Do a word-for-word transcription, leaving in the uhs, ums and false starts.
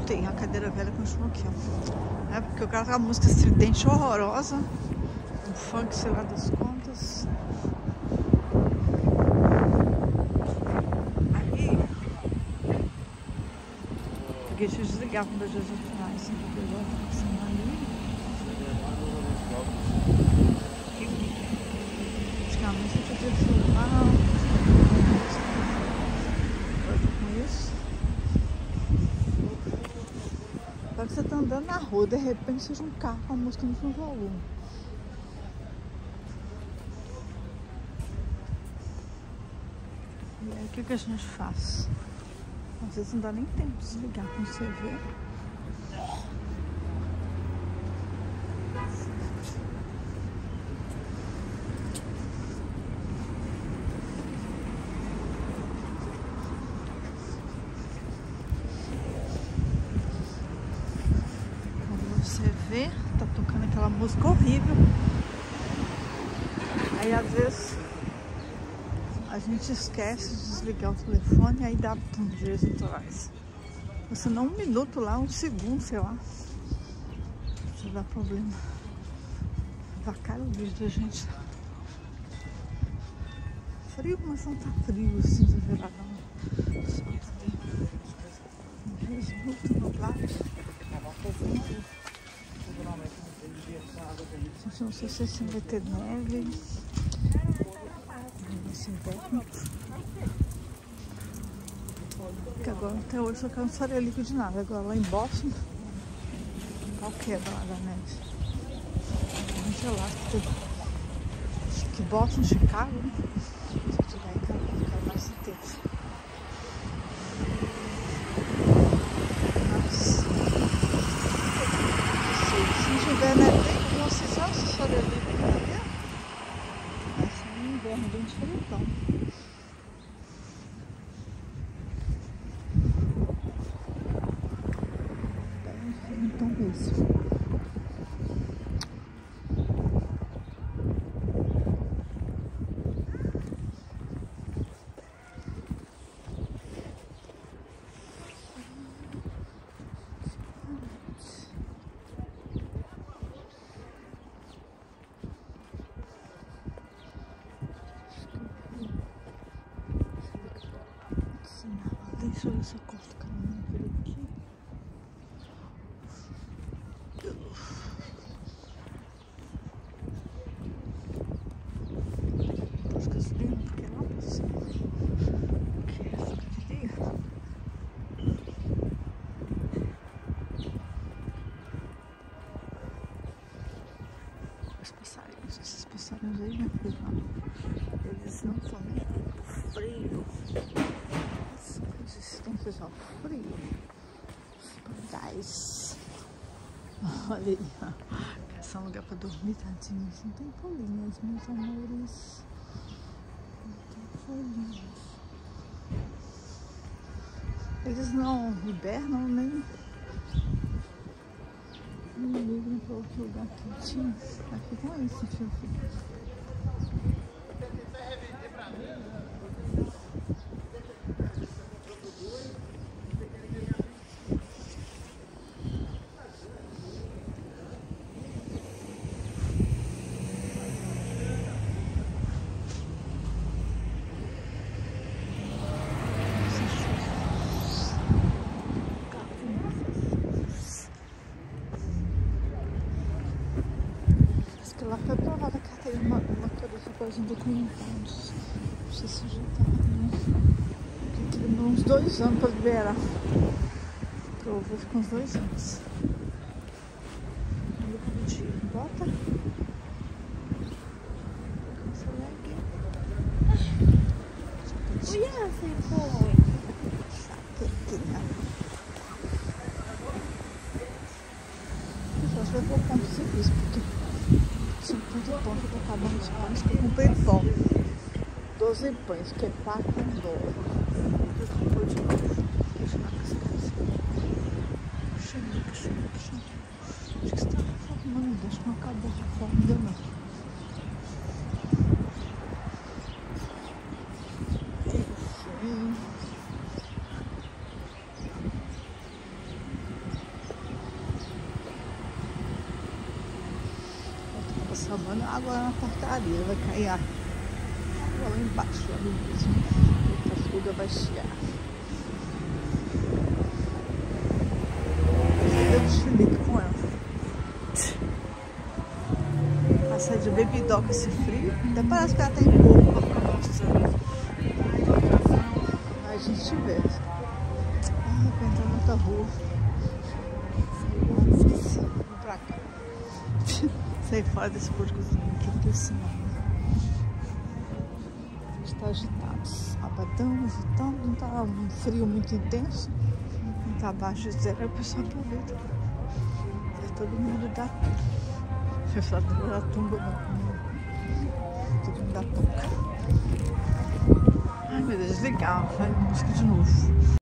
voltei. A cadeira velha continua aqui, ó. É porque eu quero aquela música estridente horrorosa. Um funk, sei lá das contas. Aí. Porque deixa eu desligar quando eu já finais. Assim, porque eu já tô passando ali. Antigamente eu podia filmar. Agora eu tô com isso. Agora que você tá andando na rua, de repente seja um carro com a música no último volume. E aí o que, que a gente faz? Às vezes não dá nem tempo de desligar quando você vê. Você vê, tá tocando aquela música horrível. Aí às vezes a gente esquece de desligar o telefone e aí dá um dias atrás. Você não um minuto lá, um segundo, sei lá. Isso dá problema. Avacalha o vídeo da gente. Frio, mas não tá frio assim, exageradão. Só muito nublado. Gente, não sei se assim vai ter neve. Vai ser inverno. Porque agora até hoje eu não faria líquido de nada. Agora lá em Boston, qual que é lá da neve? Muito elástico. Acho que Boston, Chicago, né? Se eu tiver em casa, vai ficar mais certeza. Mas se não tiver neve, não sei se eu faria líquido de nada. Vai ser um inverno bem diferentão. Então é isso. Deixa eu ver se eu corto o caminho por aqui. Posso gasolina, porque lá pra cima. Que é essa cadeira. Os passarinhos, esses passarinhos aí, minha filha, eles não estão nem frio. Resistências ao frio. Os pardais. Olha aí, ó. Esse é um lugar pra dormir, tadinhos. Não tem folhinhas, meus amores. Não tem folhinhas. Eles não hibernam nem. Nem migram pra outro lugar quentinho. Aqui com isso, filho. Lá foi aprovada a carteira de motorista após um documentários. Não sei se já tá, né? Porque demorou uns dois anos para liberar. Provou, ficou uns dois anos. Lucro de bota. Consegue. Olha, você foi. Chapequinha. Eu acho que vai colocar um serviço, porque cinquenta pontos para cada um dos pães que eu comprei pão. doze pães, que é quatro dólares. Eu comprei de novo. Deixa eu ver essa casa. Chega, chega, chega. Acho que você tá formando, deixa que não acabou de forma, ainda não. Enfim. Salvando água na portaria, vai cair água lá embaixo, lá no mesmo. A fuga vai chiar. Eu chilique com ela. Passei de bebidoca esse frio. Até parece que ela tem corpo pra ficar mostrando. Aí a gente vê. Ah, vou entrar na outra rua. Vou pra cá. Sair fora desse porcozinho aqui, porque assim, a gente tá agitado. Sabadão, agitado, não tá um frio muito intenso. Não tá abaixo de zero, o pessoal aproveita. É todo mundo dá tudo. O pessoal da tumba, todo mundo dá touca. Ai meu Deus, legal. Vai música de novo.